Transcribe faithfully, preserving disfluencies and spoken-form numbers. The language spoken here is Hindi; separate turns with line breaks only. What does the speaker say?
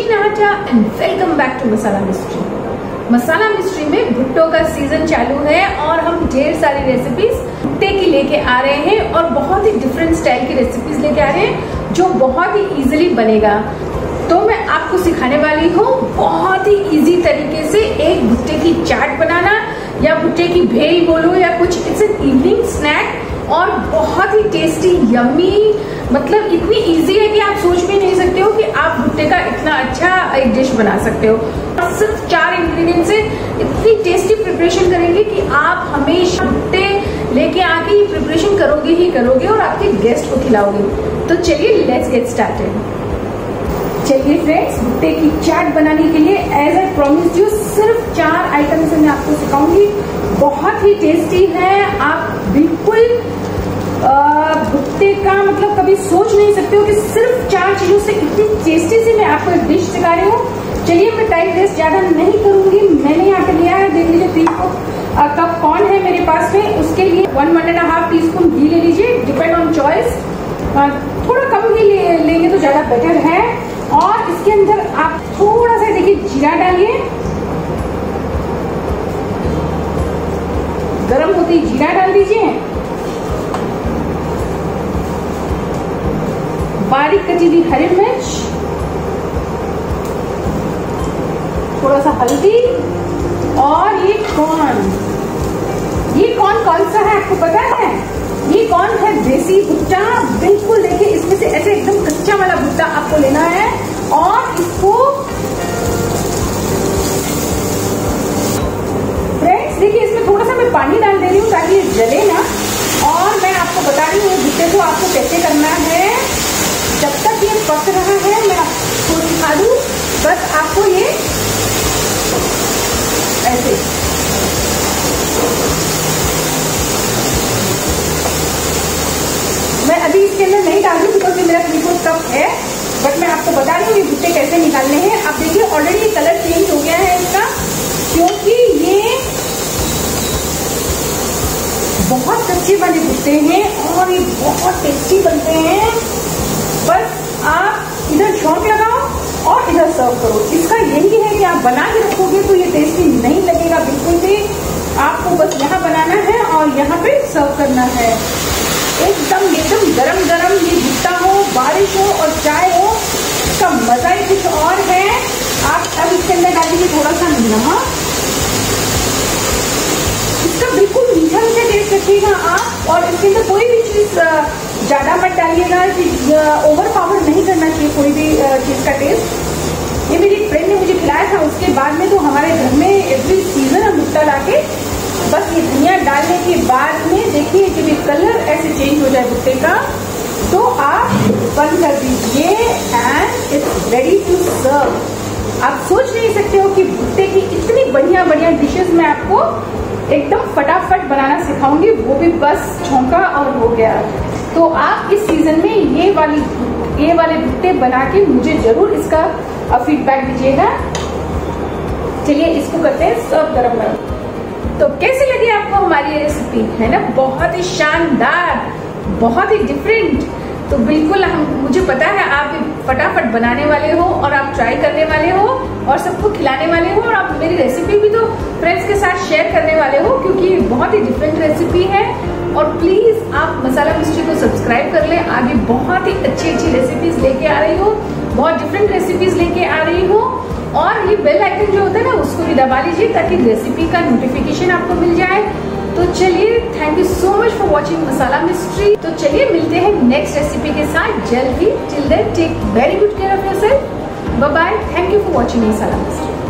जी नाटा and welcome back to Masala mystery. Masala mystery में भुट्टो का सीजन चालू है और हम ढेर सारी रेसिपीज भुट्टे की लेके आ रहे हैं और बहुत ही डिफरेंट स्टाइल की रेसिपीज लेके आ रहे हैं जो बहुत ही इजीली बनेगा। तो मैं आपको सिखाने वाली हूँ बहुत ही इजी तरीके से एक भुट्टे की चाट बनाना या भुट्टे की भेल बोलो या कुछ, इट्स एन इवनिंग स्नैक और बहुत ही टेस्टी यम्मी, मतलब इतनी इजी है कि आप सोच भी नहीं सकते हो कि आप भुट्टे का इतना अच्छा एक डिश बना सकते हो। और सिर्फ चार इंग्रेडिएंट से इतनी टेस्टी प्रिपरेशन करेंगे कि आप हमेशा भुट्टे लेके आके ये प्रिपरेशन करोगे ही करोगे और आपके गेस्ट को खिलाओगे। तो चलिए लेट्स गेट स्टार्टेड। चलिए फ्रेंड्स, भुट्टे की चाट बनाने के लिए एज आई प्रॉमिस यू सिर्फ चार आइटम से मैं आपको सिखाऊंगी। बहुत ही टेस्टी है, आप बिल्कुल भुट्टे का मतलब कभी सोच नहीं सकते हो कि सिर्फ चार चीजों से इतनी टेस्टी से मैं आपको एक डिश सिखा रही हूँ। चलिए मैं टाइम वेस्ट ज्यादा नहीं करूंगी। मैंने यहाँ पे लिया है, देख लीजिए थ्री कप कॉर्न है मेरे पास में। उसके लिए one one and half teaspoon घी ले लीजिए, डिपेंड ऑन चॉइस। थोड़ा कम घी ले, लेंगे तो ज्यादा बेटर है। और इसके अंदर आप थोड़ा सा देखिए जीरा डालिए, गरम होती जीरा डाल दीजिए, बारीक कटी हुई हरी मिर्च, थोड़ा सा हल्दी और ये कॉर्न। ये कॉर्न कौन सा है आपको पता है? ये कौन है? देसी भुट्टा। बिल्कुल देखिए, इसमें से ऐसे एकदम कच्चा वाला भुट्टा आपको लेना है और इसको फ्रेंड्स देखिए इसमें थोड़ा सा मैं पानी डाल दे रही हूँ ताकि ये जले ना। और मैं आपको बता रही हूँ भुट्टे को आपको कैसे करना है। जब तक ये पक रहा है मैं आपको सिखा दूँ, बस आपको ये ऐसे मैं अभी इसके अंदर नहीं डाल रही बिकॉज ये मेरा थ्री फोर्थ कप है, बट मैं आपको बता रही हूँ ये भुट्टे कैसे निकालने हैं। आप देखिए ऑलरेडी कलर चेंज हो गया है इसका, क्योंकि ये बहुत कच्चे वाले भुट्टे हैं और ये बहुत टेस्टी बनते हैं। बस आप इधर झोंक लगाओ और इधर सर्व करो। इसका यही है कि आप बना के रखोगे तो ये टेस्टी नहीं लगेगा बिल्कुल भी। आपको बस यहाँ बनाना है और यहाँ पे सर्व करना है। एकदम एकदम गरम गरम ये भुट्टा हो, बारिश हो और चाय हो, इसका मजा ही कुछ और है। आप अब इसके अंदर डाल दीजिए थोड़ा सा नमक। इसका बिल्कुल मीठा मीठा टेस्ट रखिएगा आप, और इसके अंदर कोई भी चीज ज्यादा मत डालिएगा, ओवर पावर नहीं करना चाहिए कोई भी चीज का टेस्ट। ये मेरी फ्रेंड ने मुझे खिलाया था, उसके बाद में तो हमारे घर में एवरी सीजन हम भुट्टा लाके बस ये धनिया डालने के बाद में देखिए जब ये कलर ऐसे चेंज हो जाए भुट्टे का तो आप बंद कर दीजिए and it's ready to serve. आप सोच नहीं सकते हो कि भुट्टे की इतनी बढ़िया बढ़िया डिशेस मैं आपको एकदम फटाफट बनाना सिखाऊंगी, वो भी बस झोंका और हो गया। तो आप इस सीजन में ये वाली ये वाले भुट्टे बना के मुझे जरूर इसका फीडबैक दीजिएगा। चलिए इसको करते हैं सर्व गरम गरम। तो कैसी लगी आपको हमारी रेसिपी? है ना बहुत ही शानदार, बहुत ही डिफरेंट। तो बिल्कुल हम मुझे पता है आप फटाफट बनाने वाले हो और आप ट्राई करने वाले हो और सबको खिलाने वाले हो, और आप मेरी रेसिपी भी तो फ्रेंड्स के साथ शेयर करने वाले हो क्योंकि बहुत ही डिफरेंट रेसिपी है। और प्लीज आप मसाला मिस्ट्री को सब्सक्राइब कर ले, आगे बहुत ही अच्छी अच्छी रेसिपीज लेके आ रही हो, बहुत डिफरेंट रेसिपीज लेके आ रही हो। और ये बेल आइकन जो होता है ना उसको भी दबा लीजिए ताकि रेसिपी का नोटिफिकेशन आपको मिल जाए। तो चलिए, thank you so much for watching Masala mystery. तो चलिए मिलते हैं नेक्स्ट रेसिपी के साथ जल्द ही। Till then take very good care of yourself. Bye bye. Thank you for watching Masala mystery.